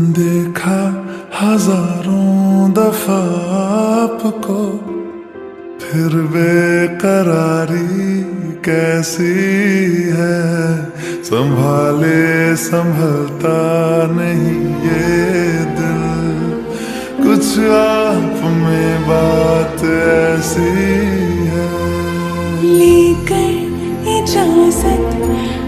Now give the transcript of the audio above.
देखा हजारों दफा आपको, फिर बेकरारी कैसी है। संभाले संभलता नहीं ये दिल, कुछ आप में बात ऐसी है। लेकर इजाजत